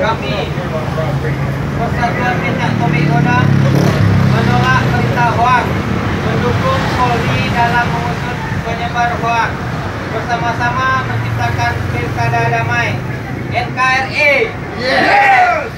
Kami Persatuan Minyak Tobik Godam menolak berita hoak, mendukung Polri dalam mengusut penyebar hoak, bersama-sama menciptakan pilkada damai. NKRI. Yes.